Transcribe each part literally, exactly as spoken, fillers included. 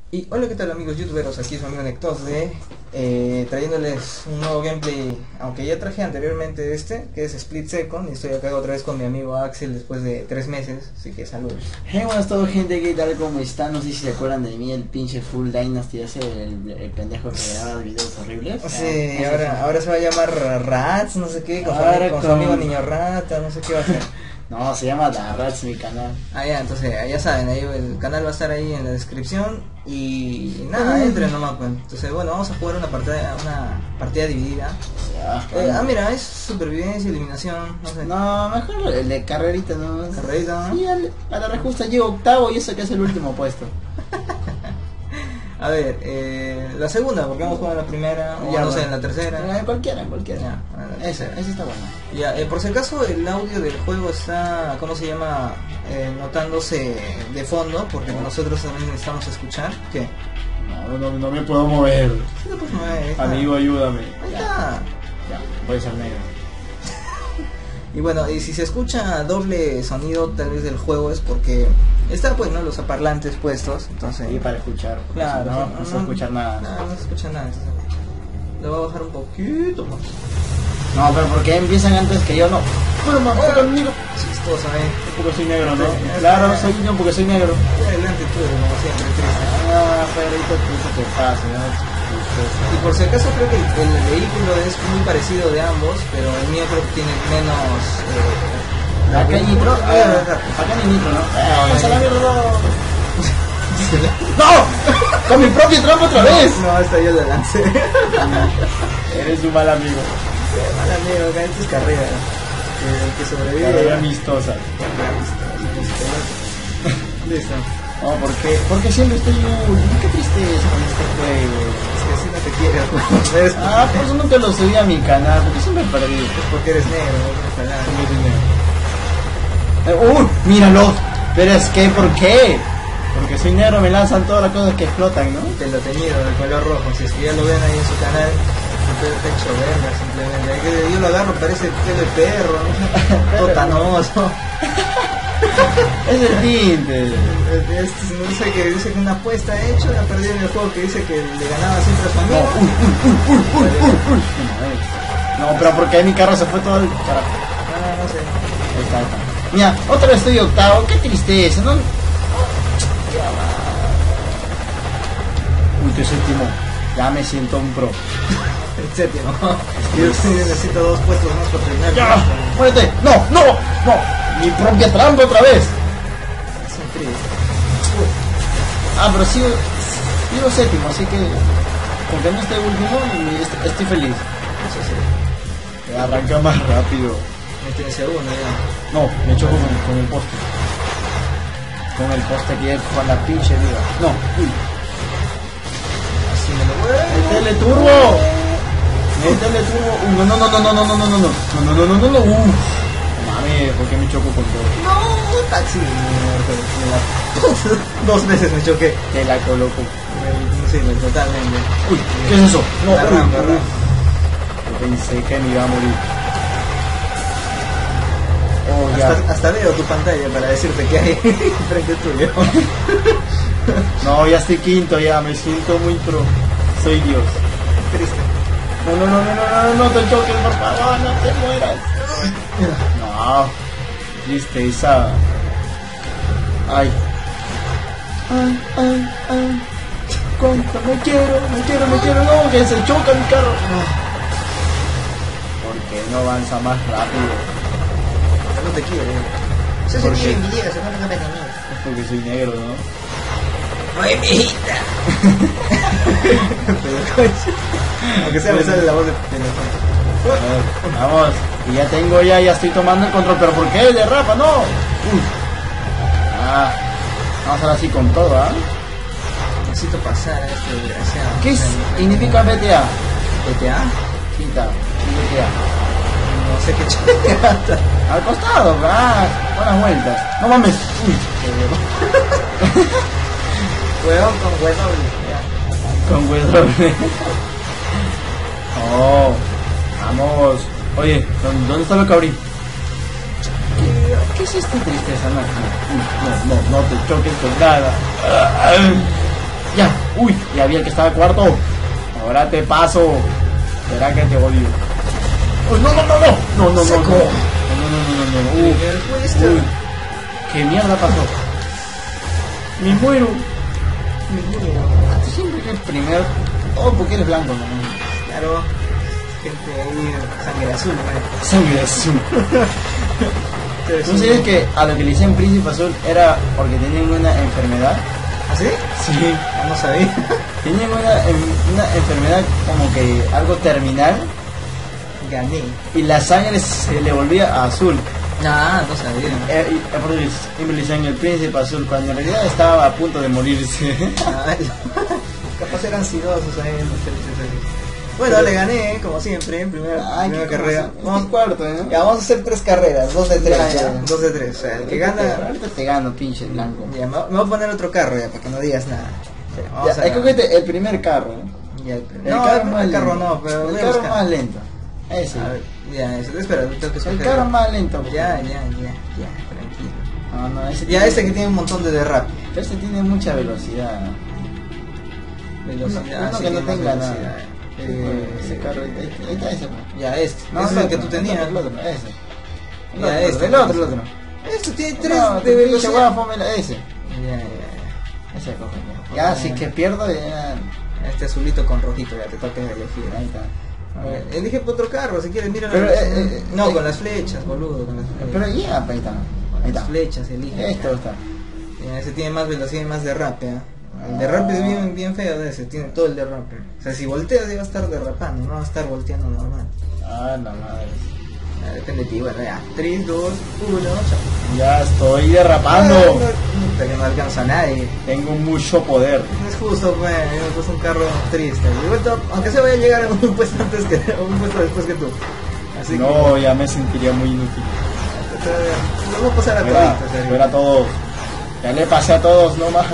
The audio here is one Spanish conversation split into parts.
Y hola, ¿qué tal amigos youtuberos? Aquí es su amigo Nectosde, eh, trayéndoles un nuevo gameplay, aunque ya traje anteriormente este, que es Split Second, y estoy acá otra vez con mi amigo Axel después de tres meses, así que saludos. Hey, buenas todo gente, ¿qué tal? ¿Cómo están? No sé si se acuerdan de mí, el pinche Full Dynasty ese, el, el pendejo que grababa videos horribles. Sí, ah, ahora, ahora se va a llamar Rats, no sé qué, con, su, Ahora amigo, con su con- amigo Niño Rata, no sé qué va a hacer. No, se llama The Rats mi canal. Ah, ya, entonces ya saben, ahí el canal va a estar ahí en la descripción y nada, entren nomás pues. Entonces bueno, vamos a jugar una partida, una partida dividida. Ya, Eh, ah, mira, es supervivencia, eliminación, no sé. No, mejor el de carrerita, ¿no? Carrerita, ¿no? Sí, al- a la rejusta llego octavo y eso que es el último puesto. A ver, eh, la segunda, porque hemos jugado la primera, o Ya, no sé, bueno. en la tercera. En cualquiera, en cualquiera. Ya, en la Ese, tercera. ese está bueno. Ya, eh, por si acaso el audio del juego está, ¿cómo se llama? Eh, notándose de fondo, porque nosotros también necesitamos escuchar. ¿Qué? No, no, no me puedo mover. Sí, pues, no, ahí está. Amigo, ayúdame. Ahí Ya, está. ya, voy a ser negro. Y bueno, y si se escucha doble sonido tal vez del juego es porque está pues, ¿no? Los parlantes puestos, entonces... Y para escuchar, porque Claro, si no, no, se va a escuchar nada. No, no se escucha nada, entonces lo voy a bajar un poquito más. No, pero ¿por qué empiezan antes que yo? No. Bueno, man, Oh. conmigo. Chistoso, ¿eh? Porque soy negro, ¿no? Sí, Claro, sí. soy yo porque soy negro. Adelante tú, como siempre, triste. Ah, Pedrito, eso te pasa, ¿no? Y por si acaso creo que el, el vehículo es muy parecido de ambos, pero el mío creo que tiene menos... Eh, Acá hay nitro. Ah, Ah, acá. acá no hay nitro, ¿no? No, Ah, no hay se la nitro. mierda, no. ¡No! ¡Con mi propio trampa otra vez! No, hasta yo la lancé. Eres un mal amigo. Mal amigo, acá esto es carrera. Eh, El que sobrevive... Carrera amistosa. Listo. No, ¿por qué? Porque siempre estoy muy... Qué tristeza con este juego. Es que así no te quiero. Es Ah, por eso nunca lo subí a mi canal, porque siempre perdí. porque eres negro, no tienes nada. Eh, ¡Uy! ¡Míralo! Pero es que, ¿por qué? Porque soy negro, me lanzan todas las cosas que explotan, ¿no? Te lo teñido de color rojo. Si es que ya lo ven ahí en su canal, siempre está hecho verga simplemente. Ahí que yo lo agarro, parece pelo de perro, ¿no? Totanoso. Es el tinte. Este, no sé que dice que una apuesta ha hecho, ha perdido en el juego que dice que le ganaba siempre a su No, amigo. uy, uy, uy, uy, uy, uy, uy. No, pero porque mi carro se fue todo el carajo. No, no sé. Ahí está, ahí está. Mira, otra vez estoy octavo, qué tristeza, ¿no? Uy, qué séptimo. Ya me siento un pro. El séptimo. Yo sí necesito dos puestos más para terminar. ¡Ya! ¡Muérete! ¡No! ¡No! ¡No! ¡Mi propia trampa otra vez! Es un triste. Ah, pero sigo, sigo séptimo, así que aunque no esté último, est- estoy feliz. Eso sí. Arranca más rápido. Me tiene segundo ya. No, me choco con, con el poste. Con el poste que es con la pinche vida. No, uy. Así me lo voy. ¡Métele turbo! ¡Métele turbo! Uy, no, no, no, no, no, no, no, no, no, no, no, no, no, no, no, uf. Mami, ¿por qué me choco con todo? No, taxi. Me la- Dos veces me choqué. Te la coloco. Me- Sí, me- totalmente. Uy, ¿qué es eso? No, La uy, rampa, uy. rampa. Yo pensé que me iba a morir. Oh, ya. Hasta, hasta veo tu pantalla para decirte que hay frente tuyo. No, ya estoy quinto, ya me siento muy pro. Soy Dios. Triste. No, no, no, no, no, no, no te choques, por favor, no te mueras. No, tristeza. Ay. Ay, ay, ay. Contra, me quiero, me quiero, me quiero, no, que se choca mi carro. ¿Por qué no avanza más rápido? No te quiero. Eso ¿Por se qué? quiere mi llega, se pone una pequeñita. Es porque soy negro, ¿no? ¡Ay, mijita! Aunque sea me sale la voz de teléfono. A ver, vamos, y ya tengo ya, ya estoy tomando el control, pero ¿por qué derrapa? No. Uy. Ah, vamos ahora sí con todo, ¿ah? Necesito pasar a este desgraciado. ¿Qué es- significa B T A? ¿B T A? Quinta, B T A. No sé qué chingada. Al costado, ah, buenas vueltas. No mames. Uy, Huevón con huevón. Ya. con W. Oh, vamos. Oye, ¿dó- ¿dónde está lo cabrí? ¿Qué, qué es esta tristeza? No, no, no, no, no te choques con nada. Ya, uy, ya vi el que estaba cuarto. Ahora te paso. Verá que te odio. Uy, no, no, no, no. No, no, no, no. Seco. No, no, no, no, no, no. Uy, Primer puesto. uy. ¿Qué mierda pasó? Me muero. Me muero. Tú siempre que eres primero. Oh, porque eres blanco, ¿no? Claro. Gente ahí, sangre azul, ¿no? Sangre azul. ¿Tú sabes que a lo que le decían príncipe azul era porque tenían una enfermedad? ¿Ah, sí? Sí. Ah, no sabía. Tenían una, en- una enfermedad como que algo terminal Gané. y la sangre se le volvía azul. Ah, no sabía. Eh, y, eh, por eso siempre le decían el príncipe azul cuando en realidad estaba a punto de morirse. Ay, capaz eran sidosos ahí en los felices ahí. Bueno, le gané, ¿eh? Como siempre, en primera, Ay, primera qué carrera. cosa. Vamos, Este cuarto, ¿eh? ya, vamos a hacer tres carreras, dos de tres, Ya, ya, ya. dos de tres. O sea, el que gana, Ahorita te gano, pinche blanco. ya, me, me voy a poner otro carro ya, para que no digas nada. Ya, Ya, vamos a escógete el primer carro. ¿eh? ya, el, El no, carro el más primer carro lento. no, pero el voy a carro buscar. más lento. Ese. A ver, ya, eso, espera, tengo que El escoger. carro más lento. Ya, ya, ya, ya, tranquilo. No, no, ese Ya, tiene- este que tiene un montón de derrape. Este tiene mucha velocidad. Velocidad, Uno sí, que no tiene más tenga velocidad. nada. Eh, ese carro, ahí está, ahí está ese. pues. Ya, este. No, Ese es el que tú tenías. El otro, ese. El Ya, otro, este. el otro, el otro. Este tiene tres No, de tu pinche velocidad. hueá, fómela, ese. Ya, ya, ya. Ese coge. Ya, si que pierdo, ya. Este azulito con rojito, ya te toca elegir. Ahí está. A ver, elige por otro carro, si quieres, mira. Pero, la- eh, eh, no, eh, con las flechas, boludo, con las flechas. Pero ya, ahí está. Con Ahí las está. flechas, elige. Esto está. Ya, ese tiene más velocidad y más derrape. ¿ah? El derrape es bien, bien feo de ese, tiene todo el derrape. O sea, si volteas, ya va a estar derrapando, no va a estar volteando normal. Ah, la madre. Ya, depende de ti, bueno, ya. tres, dos, uno, chao. Ya estoy derrapando. Ah, no, puta, que no alcanza a nadie. Tengo mucho poder. No es justo, pues, yo me puse un carro triste. Y vuelto, aunque se vaya a llegar a un puesto antes que a un puesto después que tú. Así No, ya me sentiría muy inútil. que vamos a pasar a Espera, toditos, serio. espera a todos. Ya le pasé a todos, no más.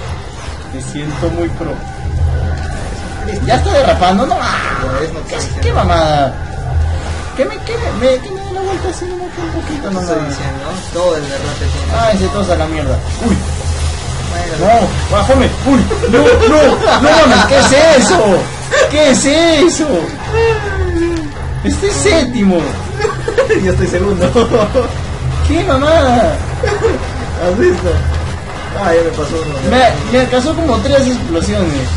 Me siento muy pro. Triste. Ya estoy derrapando, no. Ya ves, no ¿Qué, estoy qué diciendo. mamada? ¿Qué me, qué me, me, que me dé la vuelta así nomás que un poquito No nomás? estoy diciendo, todo el derrote tiene. Ah, ese tos a la mierda. Uy, Bueno, no, bájame. Uy, no, no, no mames, ¿qué es eso? ¿Qué es eso? Estoy séptimo. yo estoy segundo. ¿Qué mamada? ¿Has visto? Ah, ya me pasó uno. Me, me alcanzó como tres explosiones.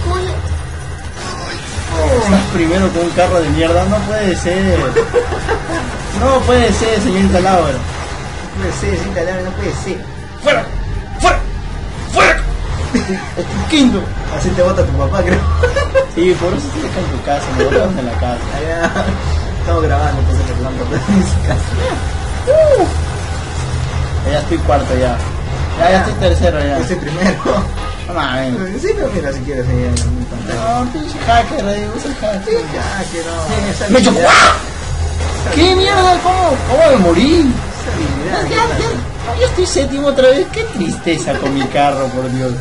Estás primero con un carro de mierda, no puede ser. No puede ser, señorita Laura. No puede ser, sin talar, no puede ser. ¡Fuera! ¡Fuera! ¡Fuera! Estoy quinto. Así te bota tu papá, creo. Sí, por eso estoy acá en tu casa, me botaron en la casa. Allá estamos grabando, entonces el lámpara de mi casa. Ya estoy cuarto ya. Ya, ya estoy tercero ya. Yo soy primero. No mames. Sí, pero mira, si quieres seguir en mi pantalla. No, pinche hacker ahí, usa el hacker. Ya, que no. Esa Me chocó. habilidad- ¡Ah! ¿Qué mierda? ¿Cómo, cómo me morí? esa habilidad, Ya, ¿qué ya, pasa? ya, yo estoy séptimo otra vez. Qué tristeza con mi carro, por Dios.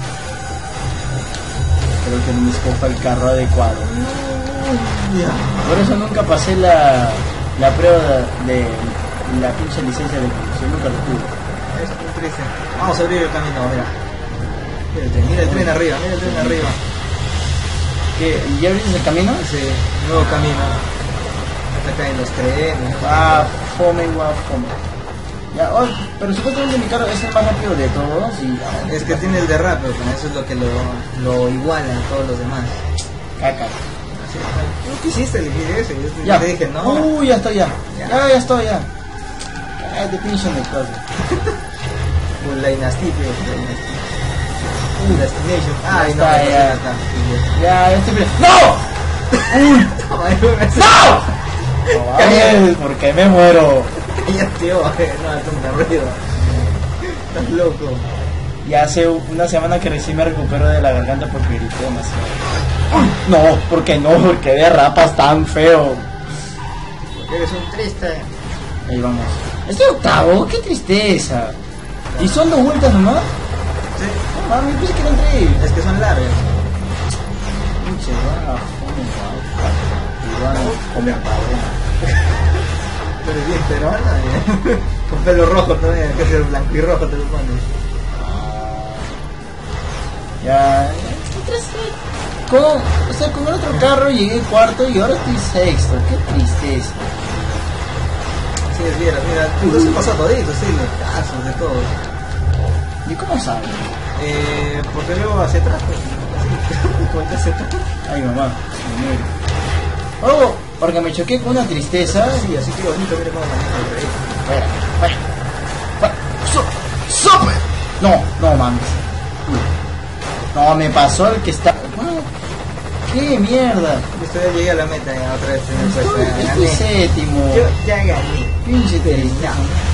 Creo que no me escoja el carro adecuado. Ya. Por eso nunca pasé la, la prueba de, de la pinche licencia de conducción. Nunca lo tuve. Es muy triste. Vamos a abrir el camino, mira. Mira el tren, mira el tren arriba, mira el tren arriba. ¿Qué? ¿Ya abriste el camino? Ese nuevo camino. Hasta acá en los trenes. Ah, fome, guau, fome. Ya, oh, pero supuestamente mi carro es el más rápido de todos y... ah, Es que tiene el derrape, pero eso es lo que lo, lo iguala a todos los demás. Caca. Así es. ¿Tú quisiste elegir ese? Yo te, Ya. te dije, no. Uy, ya estoy ya. Ya. Ya, ya estoy ya. Ay, de pinche me cosa. Pues la dinastía, tío, la dinastía. Uh, Destination. Ay, no, está, me ya. acá. Ya, ya estoy bien. ¡No! ¡Uy! ¡No! Ay, ¿por qué me muero? Ya, tío, no, esto me ruido. Estás loco. Ya hace una semana que recién me recupero de la garganta porque grité demasiado. No, ¿por qué no? Porque derrapas tan feo. Porque eres un triste. Ahí vamos. Estoy octavo, qué tristeza. ¿Y son dos vueltas nomás? Sí, No mames, pensé que eran tres. es que son largas. Pinche bajo, come pavón. Pero es bien peruana, ¿eh? Con pelo rojo todavía, que es el blanco y rojo te lo pones. Ya, sé. Con, o sea, con el otro carro llegué cuarto y ahora estoy sexto. Qué tristeza. Sí, mira, mira, tú se pasó todito, sí, de casos, de todo. ¿Y cómo sabes? Eh, porque veo hacia atrás, pues, así, cuenta hacia atrás. Ay, mamá. Oh, porque me choqué con una tristeza. Sí, así que bonito, mira cómo maneja el rey. Fuera, fuera, fuera. ¡So! ¡Sope! No, no mames. No, me pasó el que está. ¡Qué mierda! Listo, ya llegué a la meta ya otra vez en el puesto. Estoy, Ya estoy gané. séptimo. Yo ya gané. Pinche tristeza.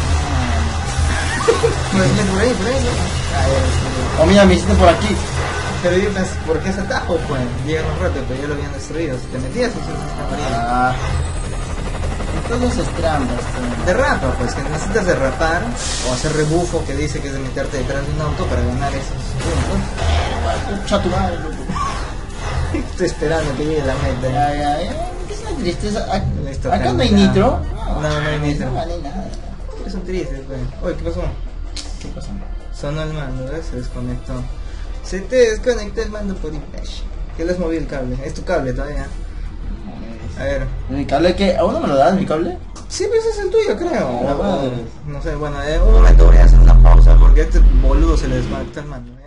Pues ven por ahí, por ahí, ¿no? Ah, ya, sí. Oh, mira, me hiciste por aquí. Pero yo pensé, ¿por qué ese atajo? Pues llega más rápido, pero ya lo habían destruido. Si te metías, eso se está muriendo. Ah. Entonces es trampas. tío. Derrapa, pues que necesitas derrapar o hacer rebufo que dice que es de meterte detrás de un auto para ganar esos puntos. Escucha tu madre, loco. Estoy esperando que llegue la meta. Ya, ya, ya. ¿Qué es una tristeza? Ac- Listo, Acá no hay ya. nitro. No, no hay nitro. No vale nada. Es un triste, pues. Oye, ¿qué pasó? ¿Qué pasa? Sonó el mando, ¿ves? Se desconectó. Se te desconectó el mando por Impesh. ¿Qué les moví el cable? Es tu cable todavía. A ver. ¿Mi cable qué? ¿Aún no me lo das, mi cable? Sí, pues es el tuyo, creo. La O- madre. no sé, bueno, en un momento voy a hacer una pausa porque a este boludo se le desconectó el mando.